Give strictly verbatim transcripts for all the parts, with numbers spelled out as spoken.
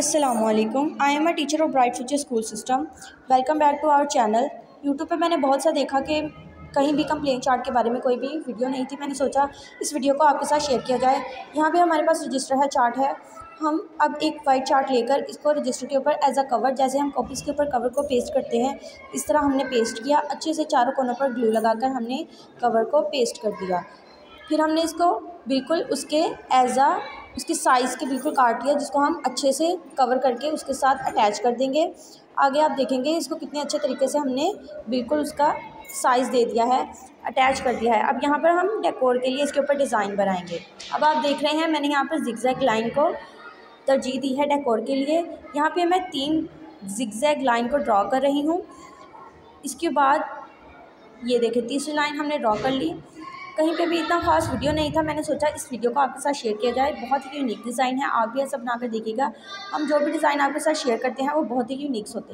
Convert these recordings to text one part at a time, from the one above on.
अस्सलामुअलैकुम। I am a teacher of bright future school system. Welcome back to our channel. YouTube पे मैंने बहुत सा देखा कि कहीं भी कंप्लेन चार्ट के बारे में कोई भी वीडियो नहीं थी। मैंने सोचा इस वीडियो को आपके साथ शेयर किया जाए। यहाँ पे हमारे पास रजिस्टर है, चार्ट है। हम अब एक वाइट चार्ट लेकर इसको रजिस्टर के ऊपर एज अ कवर, जैसे हम कॉपीज़ के ऊपर कवर को पेस्ट करते हैं, इस तरह हमने पेस्ट किया। अच्छे से चारों कोनों पर ग्लू लगाकर हमने कवर को पेस्ट कर दिया। फिर हमने इसको बिल्कुल उसके एज आ उसकी साइज़ के बिल्कुल काट लिया, जिसको हम अच्छे से कवर करके उसके साथ अटैच कर देंगे। आगे आप देखेंगे इसको कितने अच्छे तरीके से हमने बिल्कुल उसका साइज़ दे दिया है, अटैच कर दिया है। अब यहाँ पर हम डेकोर के लिए इसके ऊपर डिज़ाइन बनाएंगे। अब आप देख रहे हैं मैंने यहाँ पर जिगजैग लाइन को तरजीह दी है डेकोर के लिए। यहाँ पे मैं तीन जिगजैग लाइन को ड्रॉ कर रही हूँ। इसके बाद ये देखें तीसरी लाइन हमने ड्रॉ कर ली। कहीं पे भी इतना खास वीडियो नहीं था, मैंने सोचा इस वीडियो को आपके साथ शेयर किया जाए। बहुत ही यूनिक डिज़ाइन है, आप भी ऐसा बना कर देखिएगा। हम जो भी डिज़ाइन आपके साथ शेयर करते हैं वो बहुत ही यूनिक्स होते हैं।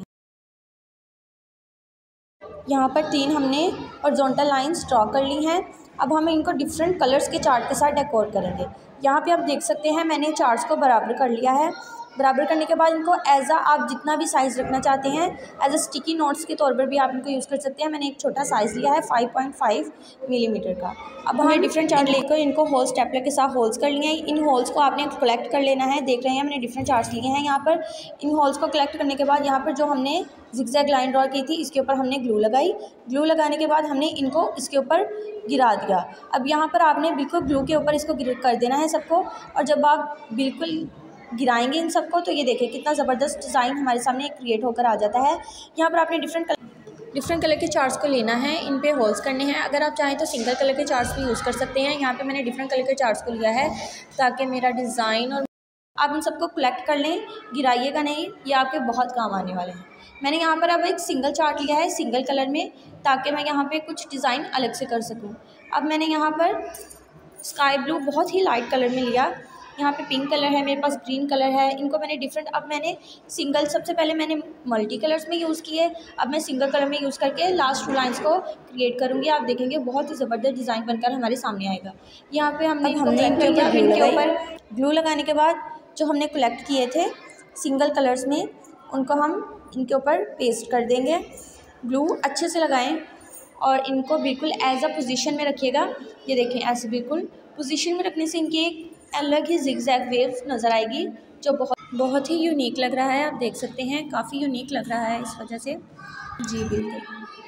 यहाँ पर तीन हमने हॉरिजॉन्टल लाइंस ड्रॉ कर ली हैं। अब हम इनको डिफरेंट कलर्स के चार्ट के साथ डेकोर करेंगे। यहाँ पे आप देख सकते हैं मैंने चार्ट्स को बराबर कर लिया है। बराबर करने के बाद इनको एज आ आप जितना भी साइज़ रखना चाहते हैं एज अ स्टिकी नोट्स के तौर पर भी आप इनको यूज़ कर सकते हैं। मैंने एक छोटा साइज़ लिया है फाइव पॉइंट फाइव मिलीमीटर का। अब हमने डिफरेंट चार्ट लेकर इनको होल स्टेपलर के साथ होल्स कर लिए हैं। इन होल्स को आपने कलेक्ट कर लेना है। देख रहे हैं मैंने डिफरेंट चार्ट्स लिए हैं। यहाँ पर इन होल्स को कलेक्ट करने के बाद यहाँ पर जो हमने जिगजैग लाइन ड्रॉ की थी इसके ऊपर हमने ग्लू लगाई। ग्लू लगाने के बाद हमने इनको इसके ऊपर गिरा दिया। अब यहाँ पर आपने बिल्कुल ग्लू के ऊपर इसको गिर कर देना है सबको। और जब आप बिल्कुल गिराएंगे इन सबको तो ये देखें कितना ज़बरदस्त डिज़ाइन हमारे सामने क्रिएट होकर आ जाता है। यहाँ पर आपने डिफरेंट कलर डिफरेंट कलर के चार्ट्स को लेना है, इन पे होल्स करने हैं। अगर आप चाहें तो सिंगल कलर के चार्ट्स भी यूज़ कर सकते हैं। यहाँ पे मैंने डिफरेंट कलर के चार्ट्स को लिया है ताकि मेरा डिज़ाइन और आप इन सबको कलेक्ट कर लें, गिराइएगा नहीं, ये आपके बहुत काम आने वाले हैं। मैंने यहाँ पर अब एक सिंगल चार्ट लिया है सिंगल कलर में, ताकि मैं यहाँ पे कुछ डिज़ाइन अलग से कर सकूँ। अब मैंने यहाँ पर स्काई ब्लू बहुत ही लाइट कलर में लिया। यहाँ पे पिंक कलर है, मेरे पास ग्रीन कलर है। इनको मैंने डिफरेंट अब मैंने सिंगल सबसे पहले मैंने मल्टी कलर्स में यूज़ किए, अब मैं सिंगल कलर में यूज़ करके लास्ट टू लाइंस को क्रिएट करूँगी। आप देखेंगे बहुत ही ज़बरदस्त डिज़ाइन बनकर हमारे सामने आएगा। यहाँ पे हमने हमने इनके ऊपर इनके ऊपर ग्लू लगाने के बाद जो हमने कलेक्ट किए थे सिंगल कलर्स में उनको हम इनके ऊपर पेस्ट कर देंगे। ग्लू अच्छे से लगाएं और इनको बिल्कुल एज अ पोजीशन में रखिएगा। ये देखें ऐसे बिल्कुल पोजीशन में रखने से इनकी एक अलग ही जिगजैग वेव नज़र आएगी जो बहुत बहुत ही यूनिक लग रहा है। आप देख सकते हैं काफ़ी यूनिक लग रहा है इस वजह से। जी बिल्कुल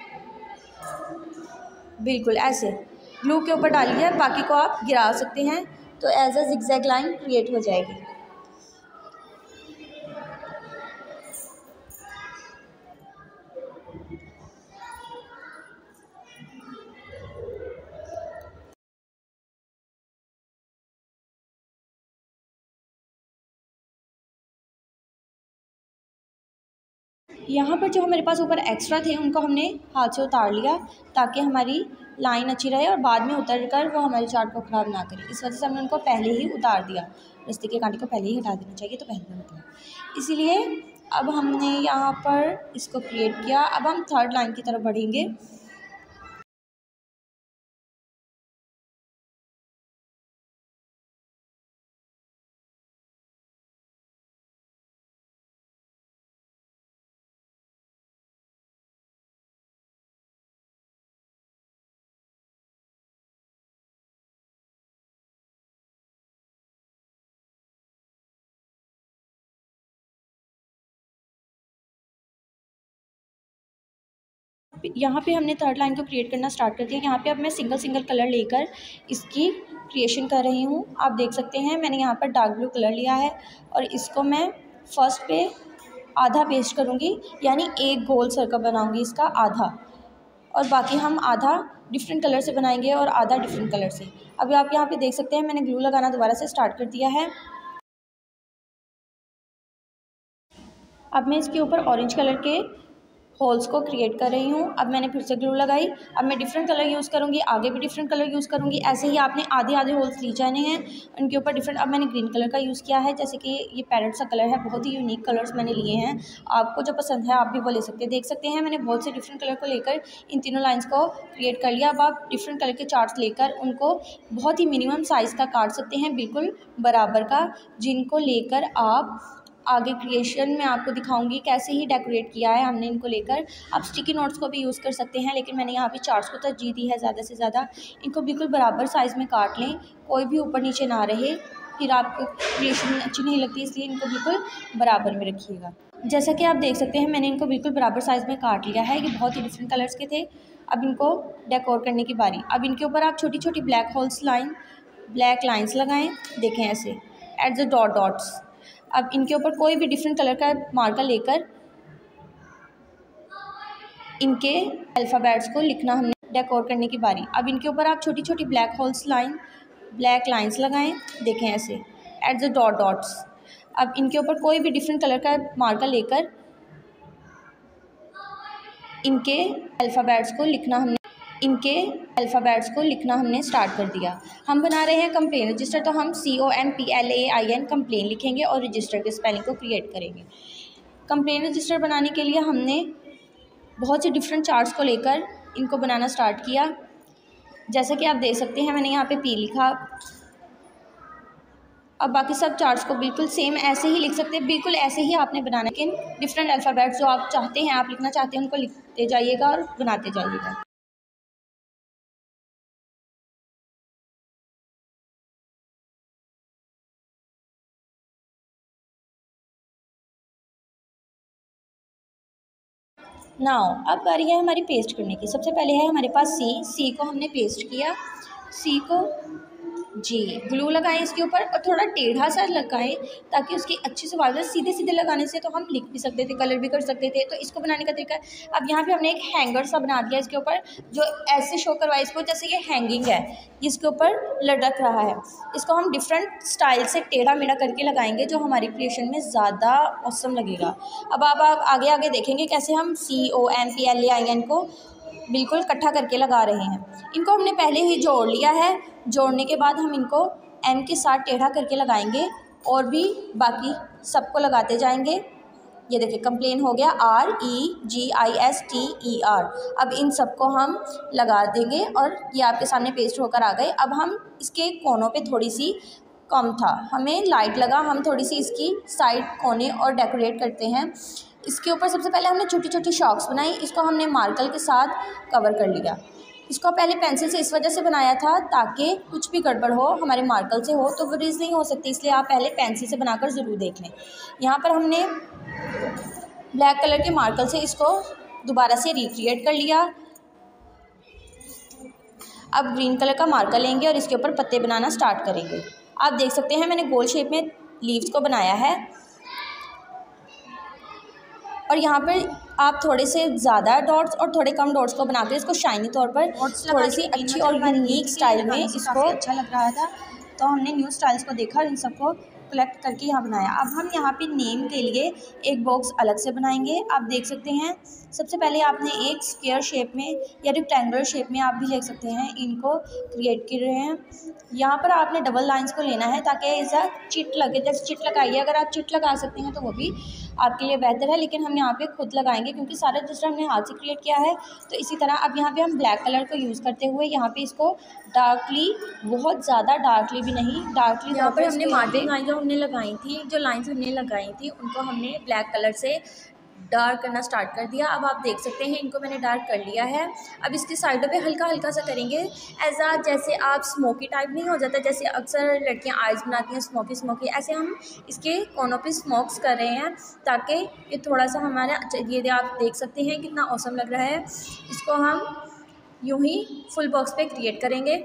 बिल्कुल ऐसे ग्लू के ऊपर डालिए, बाकी को आप गिरा सकते हैं तो as a zigzag line create हो जाएगी। यहाँ पर जो हमारे पास ऊपर एक्स्ट्रा थे उनको हमने हाथ से उतार लिया ताकि हमारी लाइन अच्छी रहे और बाद में उतर कर वो हमारे चार्ट को ख़राब ना करे। इस वजह से हमने उनको पहले ही उतार दिया। रस्ते के कांटे को पहले ही हटा देना चाहिए, तो पहले होता है इसीलिए। अब हमने यहाँ पर इसको क्रिएट किया। अब हम थर्ड लाइन की तरफ बढ़ेंगे। यहाँ पे हमने थर्ड लाइन को क्रिएट करना स्टार्ट कर दिया। यहाँ पे अब मैं सिंगल सिंगल कलर लेकर इसकी क्रिएशन कर रही हूँ। आप देख सकते हैं मैंने यहाँ पर डार्क ब्लू कलर लिया है और इसको मैं फर्स्ट पे आधा पेस्ट करूँगी, यानी एक गोल सर्कल बनाऊँगी इसका आधा, और बाकी हम आधा डिफरेंट कलर से बनाएंगे और आधा डिफरेंट कलर से। अभी आप यहाँ पे देख सकते हैं मैंने ग्लू लगाना दोबारा से स्टार्ट कर दिया है। अब मैं इसके ऊपर ऑरेंज कलर के होल्स को क्रिएट कर रही हूँ। अब मैंने फिर से ग्लू लगाई। अब मैं डिफरेंट कलर यूज़ करूँगी, आगे भी डिफरेंट कलर यूज़ करूँगी। ऐसे ही आपने आधे आधे होल्स ली जाने हैं उनके ऊपर डिफरेंट। अब मैंने ग्रीन कलर का यूज़ किया है, जैसे कि ये पैरेट सा कलर है। बहुत ही यूनिक कलर्स मैंने लिए हैं, आपको जो पसंद है आप भी वो ले सकते हैं। देख सकते हैं मैंने बहुत से डिफरेंट कलर को लेकर इन तीनों लाइन्स को क्रिएट कर लिया। अब आप डिफरेंट कलर के चार्ट्स लेकर उनको बहुत ही मिनिमम साइज़ का काट सकते हैं, बिल्कुल बराबर का, जिनको लेकर आप आगे क्रिएशन में आपको दिखाऊंगी कैसे ही डेकोरेट किया है हमने इनको लेकर। आप स्टिकी नोट्स को भी यूज़ कर सकते हैं, लेकिन मैंने यहाँ पे चार्ट्स को तरजीह दी है ज़्यादा से ज़्यादा। इनको बिल्कुल बराबर साइज़ में काट लें, कोई भी ऊपर नीचे ना रहे, फिर आपको क्रिएशन अच्छी नहीं लगती, इसलिए इनको बिल्कुल बराबर में रखिएगा। जैसा कि आप देख सकते हैं मैंने इनको बिल्कुल बराबर साइज़ में काट लिया है। ये बहुत ही डिफरेंट कलर्स के थे। अब इनको डेकोर करने की बारी। अब इनके ऊपर आप छोटी छोटी black holes line black lines लगाएं, देखें ऐसे एट द डॉट डॉट्स। अब इनके ऊपर कोई भी डिफरेंट कलर का मार्कर लेकर इनके अल्फ़ाबेट्स को लिखना हमने डेकोर करने की बारी। अब इनके ऊपर आप छोटी छोटी black holes line black lines लगाएं, देखें ऐसे एट द डॉट डॉट्स। अब इनके ऊपर कोई भी डिफरेंट कलर का मार्कर लेकर इनके अल्फ़ाबेट्स को लिखना हमने इनके अल्फ़ाबेट्स को लिखना हमने स्टार्ट कर दिया। हम बना रहे हैं कंप्लेन रजिस्टर, तो हम C O M P L A I N complain लिखेंगे और रजिस्टर के स्पेलिंग को क्रिएट करेंगे। कंप्लेन रजिस्टर बनाने के लिए हमने बहुत से डिफरेंट चार्ट्स को लेकर इनको बनाना स्टार्ट किया। जैसा कि आप देख सकते हैं मैंने यहाँ पे पी लिखा। अब बाकी सब चार्ट्स को बिल्कुल सेम ऐसे ही लिख सकते हैं, बिल्कुल ऐसे ही आपने बनाना है, लेकिन डिफरेंट अल्फ़ाबेट्स जो आप चाहते हैं आप लिखना चाहते हैं उनको लिखते जाइएगा और बनाते जाइएगा। नाउ अब बारी है हमारी पेस्ट करने की। सबसे पहले है हमारे पास सी सी को हमने पेस्ट किया। सी को जी ग्लू लगाएं इसके ऊपर और थोड़ा टेढ़ा सा लगाएं ताकि उसकी अच्छी से वाइब्रेट। सीधे सीधे लगाने से तो हम लिख भी सकते थे, कलर भी कर सकते थे, तो इसको बनाने का तरीका है। अब यहाँ पे हमने एक हैंगर सा बना दिया इसके ऊपर, जो ऐसे शो करवाए इसको जैसे ये हैंगिंग है, इसके ऊपर लटक रहा है। इसको हम डिफरेंट स्टाइल से टेढ़ा मेढ़ा करके लगाएंगे जो हमारी क्रिएशन में ज़्यादा औसम लगेगा। अब आप आप आगे आगे देखेंगे कैसे हम C O M P L A I N को बिल्कुल इकट्ठा करके लगा रहे हैं। इनको हमने पहले ही जोड़ लिया है। जोड़ने के बाद हम इनको एम के साथ टेढ़ा करके लगाएंगे और भी बाकी सबको लगाते जाएंगे। ये देखिए कंप्लेन हो गया, R E G I S T E R. अब इन सबको हम लगा देंगे और ये आपके सामने पेस्ट होकर आ गए। अब हम इसके कोनों पे थोड़ी सी कम था, हमें लाइट लगा, हम थोड़ी सी इसकी साइड कोने और डेकोरेट करते हैं। इसके ऊपर सबसे पहले हमने छोटी छोटी शॉक्स बनाई, इसको हमने मार्कर के साथ कवर कर लिया। इसको पहले पेंसिल से इस वजह से बनाया था ताकि कुछ भी गड़बड़ हो हमारे मार्कर से हो तो वो रीज नहीं हो सकती, इसलिए आप पहले पेंसिल से बनाकर ज़रूर देख लें। यहाँ पर हमने ब्लैक कलर के मार्कर से इसको दोबारा से रिक्रिएट कर लिया। अब ग्रीन कलर का मार्कर लेंगे और इसके ऊपर पत्ते बनाना स्टार्ट करेंगे। आप देख सकते हैं मैंने गोल शेप में लीव्स को बनाया है और यहाँ पर आप थोड़े से ज़्यादा डॉट्स और थोड़े कम डॉट्स को बनाकर इसको शाइनी तौर पर थोड़ी सी अच्छी और यूनिक स्टाइल में इसको अच्छा लग रहा था, तो हमने न्यू स्टाइल्स को देखा और इन सबको कलेक्ट करके यहाँ बनाया। अब हम यहाँ पे नेम के लिए एक बॉक्स अलग से बनाएंगे। आप देख सकते हैं सबसे पहले आपने एक स्क्वायर शेप में या रेक्टेंगुलर शेप में आप भी लिख सकते हैं, इनको क्रिएट कर रहे हैं। यहाँ पर आपने डबल लाइंस को लेना है ताकि ऐसा चिट लगे, जैसे चिट लगाइए। अगर आप चिट लगा सकते हैं तो वो भी आपके लिए बेहतर है, लेकिन हम यहाँ पे खुद लगाएंगे क्योंकि सारा रजिस्टर हमने हाथ से क्रिएट किया है। तो इसी तरह अब यहाँ पे हम ब्लैक कलर को यूज़ करते हुए यहाँ पे इसको डार्कली, बहुत ज़्यादा डार्कली भी नहीं, डार्कली यहाँ पर हमने मार्किंग आई जो हमने लगाई थी, जो लाइंस हमने लगाई थी उनको हमने ब्लैक कलर से डार्क करना स्टार्ट कर दिया। अब आप देख सकते हैं इनको मैंने डार्क कर लिया है। अब इसकी साइडों पे हल्का हल्का सा करेंगे, ऐसा जैसे आप स्मोकी टाइप नहीं हो जाता, जैसे अक्सर लड़कियां आइज़ बनाती हैं स्मोकी स्मोकी, ऐसे हम इसके कोनों पे स्मोक्स कर रहे हैं ताकि ये थोड़ा सा हमारा, ये आप देख सकते हैं कितना औसम लग रहा है। इसको हम यूँ ही फुल बॉक्स पे क्रिएट करेंगे,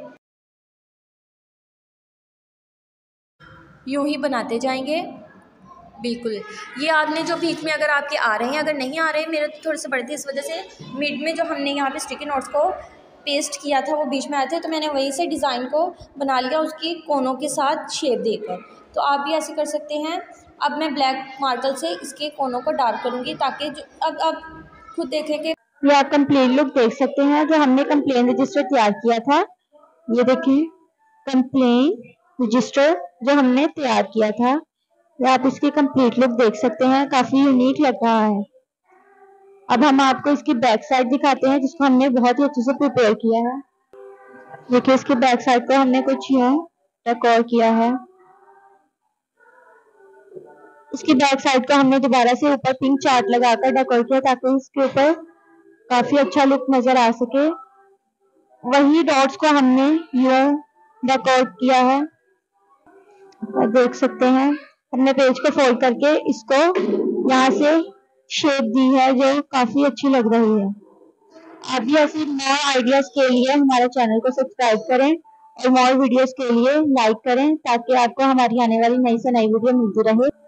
यूँ ही बनाते जाएंगे। बिल्कुल ये आपने जो बीच में अगर आपके आ रहे हैं, अगर नहीं आ रहे हैं, मेरे तो थोड़े से बड़े थे इस वजह से मिड में जो हमने यहाँ पे स्टिकी नोट्स को पेस्ट किया था वो बीच में आए थे, तो मैंने वहीं से डिज़ाइन को बना लिया उसकी कोनों के साथ शेप देकर। तो आप भी ऐसे कर सकते हैं। अब मैं ब्लैक मार्कर से इसके कोनों को डार्क करूँगी ताकि जो अब आप खुद देखें कि ये आप कंप्लेन लुक देख सकते हैं जो हमने कंप्लेन रजिस्टर तैयार किया था। ये देखिए कंप्लेन रजिस्टर जो हमने तैयार किया था, आप इसकी कंप्लीट लुक देख सकते हैं, काफी यूनिक लग रहा है। अब हम आपको इसकी बैक साइड दिखाते हैं जिसको हमने बहुत ही अच्छे से प्रिपेयर किया है। देखिए इसकी बैक साइड को हमने कुछ यूं डेकोर किया है। इसकी बैक साइड को हमने दोबारा से ऊपर पिंक चार्ट लगाकर डेकोर किया ताकि इसके ऊपर काफी अच्छा लुक नजर आ सके। वही डॉट्स को हमने यूं डेकोर किया है, आप देख सकते हैं। हमने पेज को फोल्ड करके इसको यहाँ से शेप दी है जो काफी अच्छी लग रही है। आप भी ऐसे मोर आइडियाज के लिए हमारे चैनल को सब्सक्राइब करें और मोर वीडियोस के लिए लाइक करें ताकि आपको हमारी आने वाली नई से नई वीडियो मिलती रहे।